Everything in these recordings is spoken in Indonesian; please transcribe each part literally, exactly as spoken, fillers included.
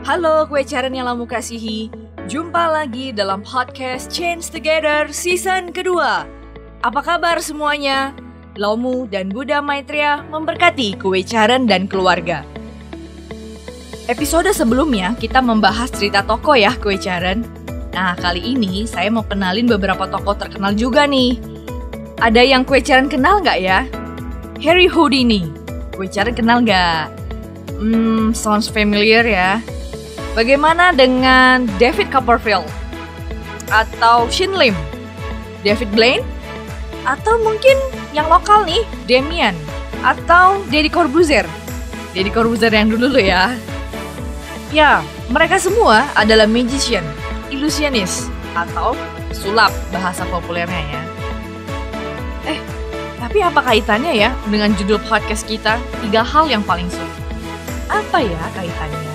Halo kue Caren yang lamu kasihi, jumpa lagi dalam podcast Change Together season kedua. Apa kabar semuanya? Lomu dan Buddha Maitreya memberkati kue Caren dan keluarga. Episode sebelumnya kita membahas cerita tokoh ya kue Caren. Nah kali ini saya mau kenalin beberapa tokoh terkenal juga nih. Ada yang kue Caren kenal nggak ya? Harry Houdini, kue Caren kenal nggak? Hmm, sounds familiar ya. Bagaimana dengan David Copperfield? Atau Shin Lim? David Blaine? Atau mungkin yang lokal nih, Damien? Atau Deddy Corbuzier? Deddy Corbuzier yang dulu loh ya. Ya, mereka semua adalah magician, illusionist, atau sulap bahasa populernya ya. Eh, tapi apa kaitannya ya dengan judul podcast kita, tiga hal yang paling sulit? Apa ya kaitannya?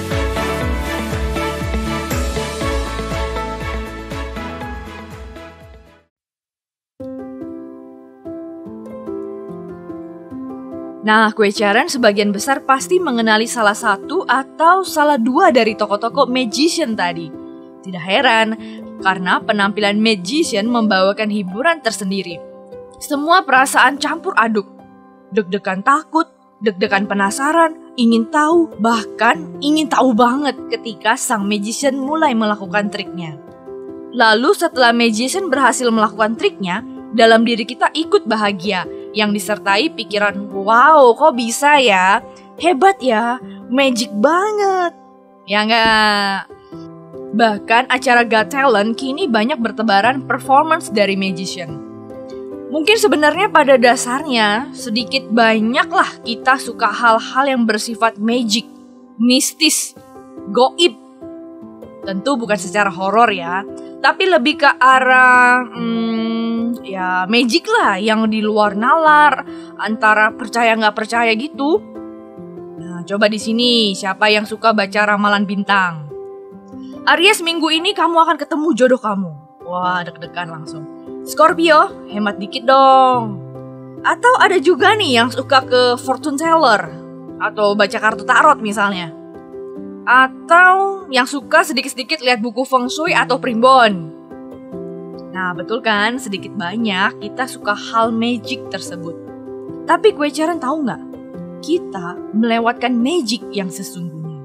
Nah, kue Caren sebagian besar pasti mengenali salah satu atau salah dua dari tokoh-tokoh magician tadi. Tidak heran, karena penampilan magician membawakan hiburan tersendiri. Semua perasaan campur aduk. Deg-degan takut, deg-degan penasaran, ingin tahu, bahkan ingin tahu banget ketika sang magician mulai melakukan triknya. Lalu setelah magician berhasil melakukan triknya, dalam diri kita ikut bahagia, yang disertai pikiran, wow kok bisa ya, hebat ya, magic banget. Ya enggak? Bahkan acara Got Talent kini banyak bertebaran performance dari magician. Mungkin sebenarnya pada dasarnya sedikit banyaklah kita suka hal-hal yang bersifat magic, mistis, goib. Tentu bukan secara horor ya, tapi lebih ke arah hmm, ya magic lah yang di luar nalar, antara percaya nggak percaya gitu. Nah, coba di sini siapa yang suka baca ramalan bintang? Aries, minggu ini kamu akan ketemu jodoh kamu. Wah, deg-degan langsung. Scorpio, hemat dikit dong. Atau ada juga nih yang suka ke fortune teller atau baca kartu tarot misalnya. Atau yang suka sedikit-sedikit lihat buku feng shui atau primbon. Nah betul kan, sedikit banyak kita suka hal magic tersebut. Tapi kue Caren tahu nggak? Kita melewatkan magic yang sesungguhnya.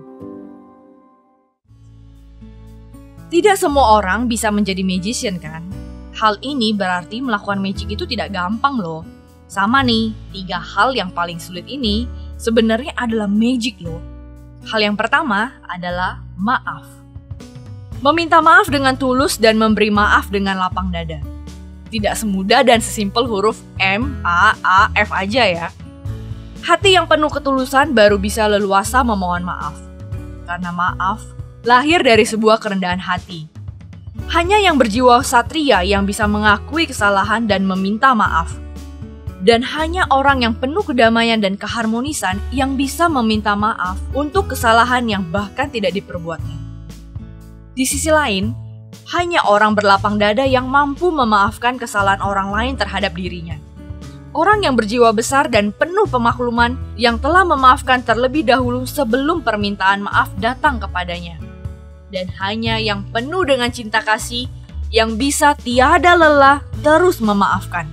Tidak semua orang bisa menjadi magician kan? Hal ini berarti melakukan magic itu tidak gampang loh. Sama nih, tiga hal yang paling sulit ini sebenarnya adalah magic loh. Hal yang pertama adalah maaf. Meminta maaf dengan tulus dan memberi maaf dengan lapang dada. Tidak semudah dan sesimpel huruf M, A, A, F aja ya. Hati yang penuh ketulusan baru bisa leluasa memohon maaf. Karena maaf lahir dari sebuah kerendahan hati. Hanya yang berjiwa satria yang bisa mengakui kesalahan dan meminta maaf. Dan hanya orang yang penuh kedamaian dan keharmonisan yang bisa meminta maaf untuk kesalahan yang bahkan tidak diperbuatnya. Di sisi lain, hanya orang berlapang dada yang mampu memaafkan kesalahan orang lain terhadap dirinya. Orang yang berjiwa besar dan penuh pemakluman yang telah memaafkan terlebih dahulu sebelum permintaan maaf datang kepadanya. Dan hanya yang penuh dengan cinta kasih yang bisa tiada lelah terus memaafkan.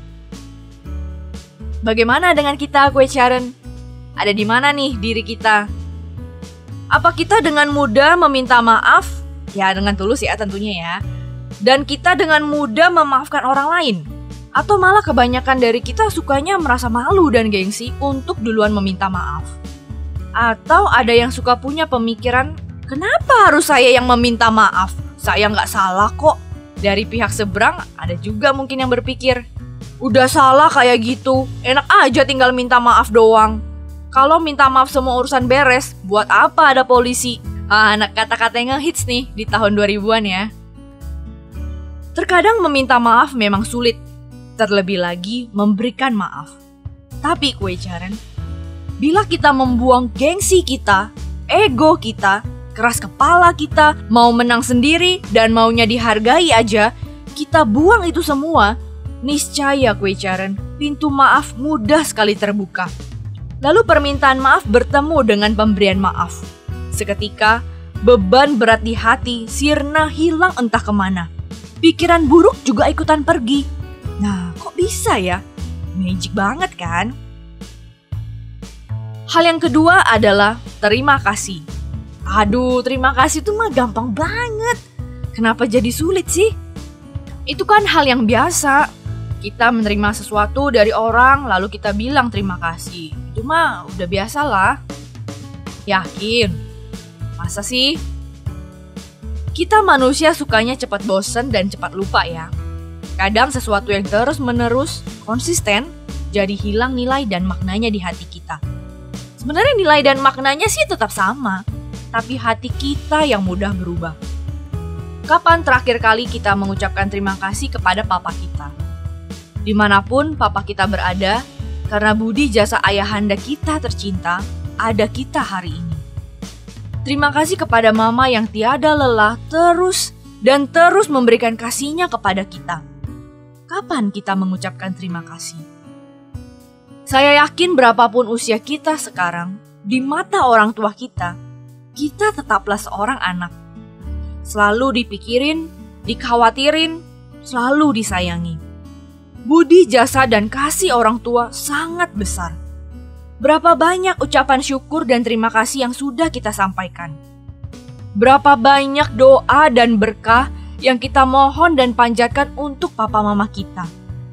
Bagaimana dengan kita kue Caren? Ada di mana nih diri kita? Apa kita dengan mudah meminta maaf? Ya dengan tulus ya tentunya ya. Dan kita dengan mudah memaafkan orang lain? Atau malah kebanyakan dari kita sukanya merasa malu dan gengsi untuk duluan meminta maaf? Atau ada yang suka punya pemikiran, kenapa harus saya yang meminta maaf? Saya nggak salah kok. Dari pihak seberang ada juga mungkin yang berpikir, udah salah kayak gitu, enak aja tinggal minta maaf doang. Kalau minta maaf semua urusan beres, buat apa ada polisi? Ah, anak kata-kata yang ngehits nih di tahun dua ribuan ya. Terkadang meminta maaf memang sulit, terlebih lagi memberikan maaf. Tapi kue Caren, bila kita membuang gengsi kita, ego kita, keras kepala kita, mau menang sendiri dan maunya dihargai aja, kita buang itu semua, niscaya kue Caren, pintu maaf mudah sekali terbuka. Lalu permintaan maaf bertemu dengan pemberian maaf. Seketika, Beban berat di hati sirna hilang entah kemana. Pikiran buruk juga ikutan pergi. Nah, kok bisa ya? Magic banget kan? Hal yang kedua adalah terima kasih. Aduh, terima kasih itu mah gampang banget. Kenapa jadi sulit sih? Itu kan hal yang biasa. Kita menerima sesuatu dari orang lalu kita bilang terima kasih. Itu mah udah biasa lah. Yakin? Masa sih? Kita manusia sukanya cepat bosen dan cepat lupa ya. Kadang sesuatu yang terus-menerus, konsisten, jadi hilang nilai dan maknanya di hati kita. Sebenarnya nilai dan maknanya sih tetap sama, tapi hati kita yang mudah berubah. Kapan terakhir kali kita mengucapkan terima kasih kepada papa kita? Dimanapun papa kita berada, karena budi jasa ayahanda kita tercinta, ada kita hari ini. Terima kasih kepada mama yang tiada lelah terus dan terus memberikan kasihnya kepada kita. Kapan kita mengucapkan terima kasih? Saya yakin berapapun usia kita sekarang, di mata orang tua kita, kita tetaplah seorang anak. Selalu dipikirin, dikhawatirin, selalu disayangi. Budi jasa dan kasih orang tua sangat besar. Berapa banyak ucapan syukur dan terima kasih yang sudah kita sampaikan. Berapa banyak doa dan berkah yang kita mohon dan panjatkan untuk papa mama kita.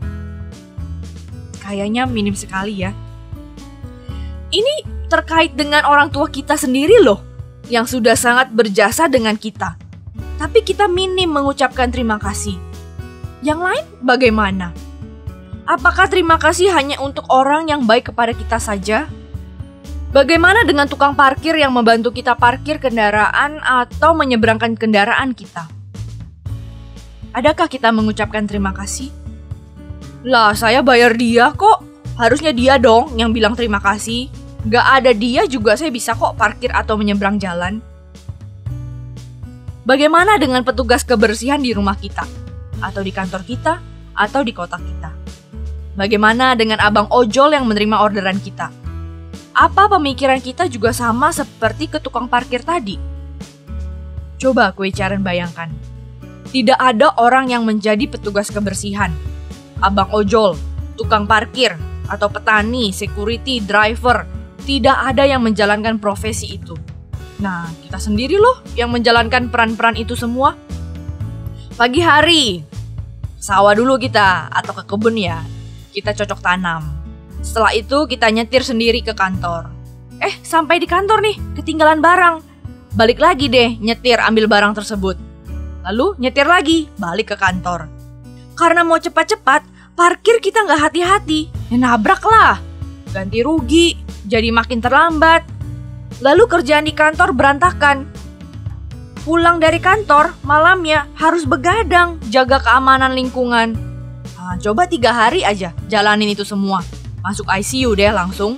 Kayaknya minim sekali ya. Ini terkait dengan orang tua kita sendiri loh, yang sudah sangat berjasa dengan kita. Tapi kita minim mengucapkan terima kasih. Yang lain bagaimana? Apakah terima kasih hanya untuk orang yang baik kepada kita saja? Bagaimana dengan tukang parkir yang membantu kita parkir kendaraan atau menyeberangkan kendaraan kita? Adakah kita mengucapkan terima kasih? Lah, saya bayar dia kok. Harusnya dia dong yang bilang terima kasih. Gak ada dia juga saya bisa kok parkir atau menyeberang jalan. Bagaimana dengan petugas kebersihan di rumah kita? Atau di kantor kita? Atau di kota kita? Bagaimana dengan abang ojol yang menerima orderan kita? Apa pemikiran kita juga sama seperti ke tukang parkir tadi? Coba Kue Caren bayangkan. Tidak ada orang yang menjadi petugas kebersihan. Abang ojol, tukang parkir, atau petani, security, driver. Tidak ada yang menjalankan profesi itu. Nah, kita sendiri loh yang menjalankan peran-peran itu semua. Pagi hari, sawah dulu kita atau ke kebun ya. Kita cocok tanam. Setelah itu kita nyetir sendiri ke kantor. Eh, sampai di kantor nih, ketinggalan barang. Balik lagi deh, nyetir ambil barang tersebut. Lalu nyetir lagi, balik ke kantor. Karena mau cepat-cepat, parkir kita nggak hati-hati. Ya nabrak lah. Ganti rugi, jadi makin terlambat. Lalu kerjaan di kantor berantakan. Pulang dari kantor, malamnya harus begadang, jaga keamanan lingkungan. Nah, coba tiga hari aja jalanin itu semua. Masuk I C U deh langsung.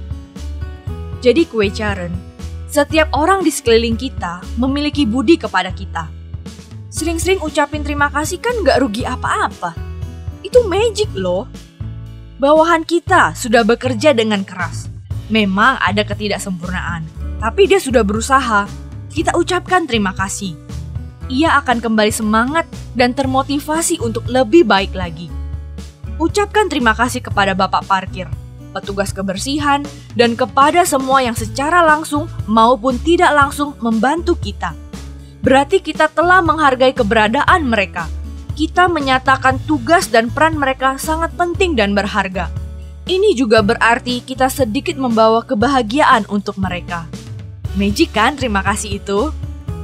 Jadi Kue Caren, setiap orang di sekeliling kita memiliki budi kepada kita. Sering-sering ucapin terima kasih kan gak rugi apa-apa. Itu magic loh. Bawahan kita sudah bekerja dengan keras. Memang ada ketidaksempurnaan, tapi dia sudah berusaha. Kita ucapkan terima kasih. Ia akan kembali semangat dan termotivasi untuk lebih baik lagi. Ucapkan terima kasih kepada Bapak Parkir, petugas kebersihan, dan kepada semua yang secara langsung maupun tidak langsung membantu kita. Berarti kita telah menghargai keberadaan mereka. Kita menyatakan tugas dan peran mereka sangat penting dan berharga. Ini juga berarti kita sedikit membawa kebahagiaan untuk mereka. Magic kan terima kasih itu?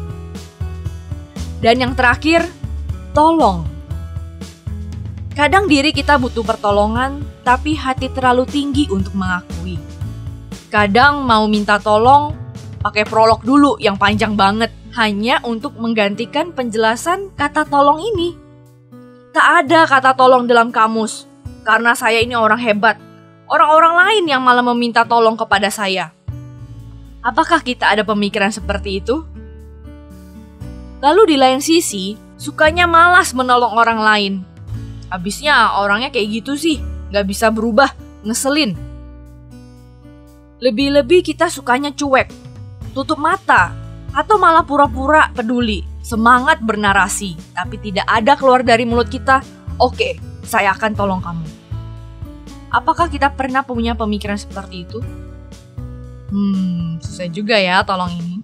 Dan yang terakhir, tolong. Kadang diri kita butuh pertolongan, tapi hati terlalu tinggi untuk mengakui. Kadang mau minta tolong, pakai prolog dulu yang panjang banget, hanya untuk menggantikan penjelasan kata tolong ini. Tak ada kata tolong dalam kamus, karena saya ini orang hebat. Orang-orang lain yang malah meminta tolong kepada saya. Apakah kita ada pemikiran seperti itu? Lalu di lain sisi, sukanya malas menolong orang lain. Habisnya orangnya kayak gitu sih, gak bisa berubah, ngeselin. Lebih-lebih kita sukanya cuek, tutup mata, Atau malah pura-pura peduli, semangat bernarasi, tapi tidak ada keluar dari mulut kita, "Oke, saya akan tolong kamu." Apakah kita pernah punya pemikiran seperti itu? Hmm, susah juga ya tolong ini.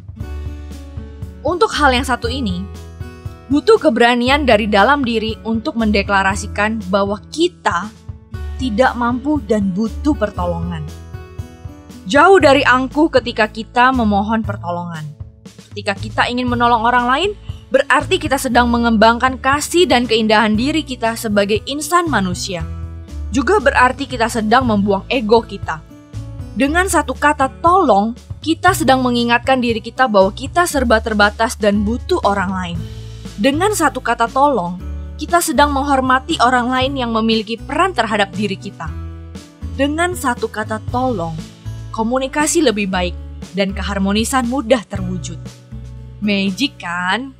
Untuk hal yang satu ini, butuh keberanian dari dalam diri untuk mendeklarasikan bahwa kita tidak mampu dan butuh pertolongan. Jauh dari angkuh ketika kita memohon pertolongan. Ketika kita ingin menolong orang lain, berarti kita sedang mengembangkan kasih dan keindahan diri kita sebagai insan manusia. Juga berarti kita sedang membuang ego kita. Dengan satu kata tolong, kita sedang mengingatkan diri kita bahwa kita serba terbatas dan butuh orang lain. Dengan satu kata tolong, kita sedang menghormati orang lain yang memiliki peran terhadap diri kita. Dengan satu kata tolong, komunikasi lebih baik dan keharmonisan mudah terwujud. Magic kan?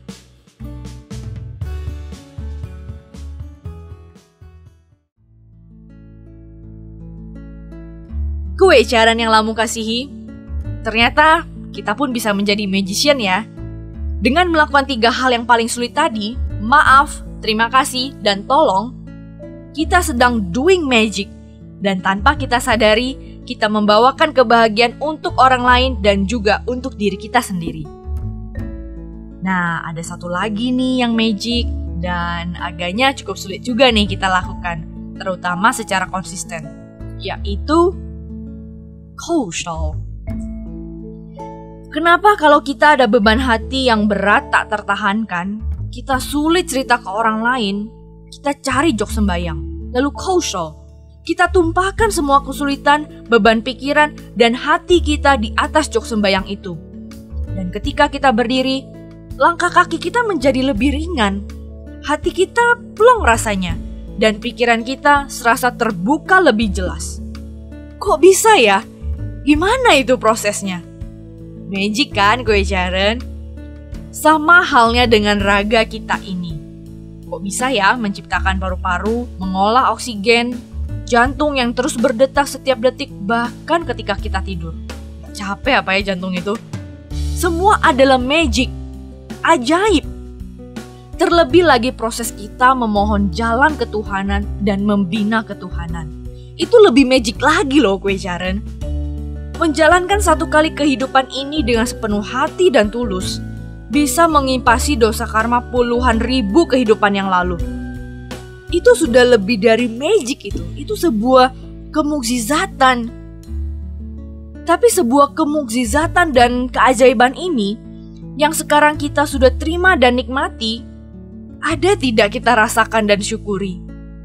Kue caran yang lamu kasihi, ternyata kita pun bisa menjadi magician ya. Dengan melakukan tiga hal yang paling sulit tadi, maaf, terima kasih, dan tolong, kita sedang doing magic. Dan tanpa kita sadari, kita membawakan kebahagiaan untuk orang lain dan juga untuk diri kita sendiri. Nah, ada satu lagi nih yang magic dan agaknya cukup sulit juga nih kita lakukan, terutama secara konsisten, yaitu causal. Kenapa kalau kita ada beban hati yang berat tak tertahankan, kita sulit cerita ke orang lain, kita cari jok sembayang, lalu causal. Kita tumpahkan semua kesulitan, beban pikiran, dan hati kita di atas jok sembayang itu. Dan ketika kita berdiri, langkah kaki kita menjadi lebih ringan. Hati kita plong rasanya, dan pikiran kita serasa terbuka lebih jelas. Kok bisa ya? Gimana itu prosesnya? Magic kan gue Jaren? Sama halnya dengan raga kita ini. Kok bisa ya menciptakan paru-paru, mengolah oksigen, jantung yang terus berdetak setiap detik bahkan ketika kita tidur. Capek apa ya jantung itu? Semua adalah magic, ajaib. Terlebih lagi proses kita memohon jalan ketuhanan dan membina ketuhanan. Itu lebih magic lagi loh kue Jaren. Menjalankan satu kali kehidupan ini dengan sepenuh hati dan tulus bisa mengimpasi dosa karma puluhan ribu kehidupan yang lalu. Itu sudah lebih dari magic itu. Itu sebuah kemukjizatan. Tapi sebuah kemukjizatan dan keajaiban ini yang sekarang kita sudah terima dan nikmati, ada tidak kita rasakan dan syukuri?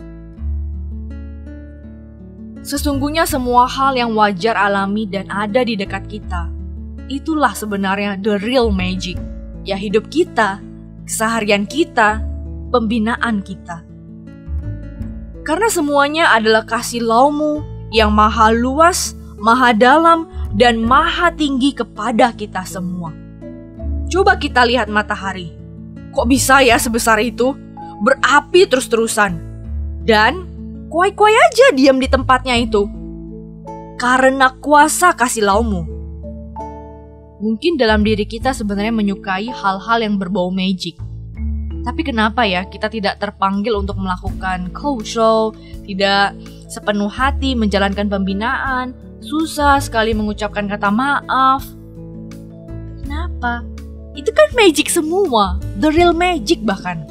Sesungguhnya semua hal yang wajar alami dan ada di dekat kita, itulah sebenarnya the real magic. Ya hidup kita, keseharian kita, pembinaan kita. Karena semuanya adalah kasih laumu yang maha luas, maha dalam, dan maha tinggi kepada kita semua. Coba kita lihat matahari. Kok bisa ya sebesar itu? Berapi terus-terusan. Dan kuai-kuai aja diam di tempatnya itu. Karena kuasa kasih laumu. Mungkin dalam diri kita sebenarnya menyukai hal-hal yang berbau magic. Tapi kenapa ya kita tidak terpanggil untuk melakukan causal, tidak sepenuh hati menjalankan pembinaan, susah sekali mengucapkan kata maaf. Kenapa? Itu kan magic semua, the real magic bahkan.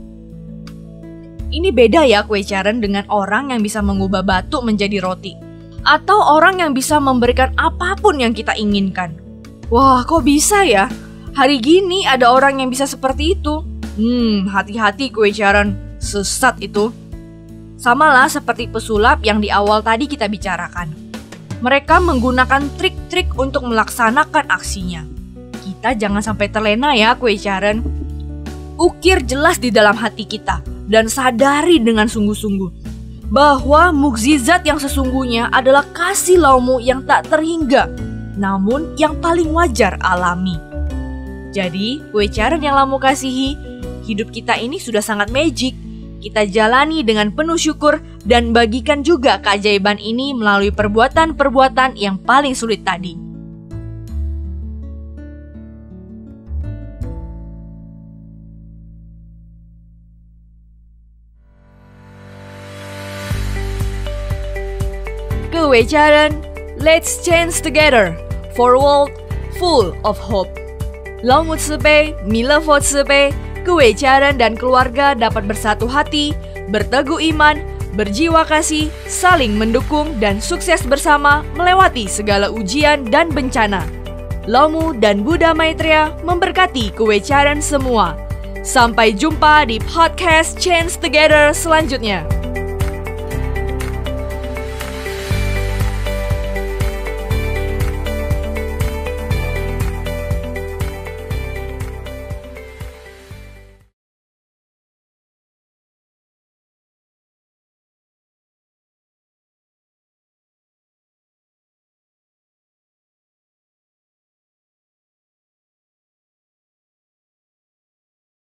Ini beda ya kue Jaren dengan orang yang bisa mengubah batu menjadi roti. Atau orang yang bisa memberikan apapun yang kita inginkan. Wah kok bisa ya? Hari gini ada orang yang bisa seperti itu. Hmm, hati-hati kue Jaren, sesat itu. Samalah seperti pesulap yang di awal tadi kita bicarakan. Mereka menggunakan trik-trik untuk melaksanakan aksinya. Kita jangan sampai terlena ya kue Jaren. Ukir jelas di dalam hati kita dan sadari dengan sungguh-sungguh bahwa mukjizat yang sesungguhnya adalah kasih laumu yang tak terhingga, namun yang paling wajar alami. Jadi, kue Jaren yang lamu kasihi, hidup kita ini sudah sangat magic. Kita jalani dengan penuh syukur dan bagikan juga keajaiban ini melalui perbuatan-perbuatan yang paling sulit tadi. Kewecaran, let's change together for a world full of hope. 老母慈悲，弥勒佛慈悲，Kewecaran dan keluarga dapat bersatu hati, berteguh iman, berjiwa kasih, saling mendukung dan sukses bersama melewati segala ujian dan bencana. Laumu dan Buddha Maitreya memberkati Kewecaran semua. Sampai jumpa di podcast Change Together selanjutnya.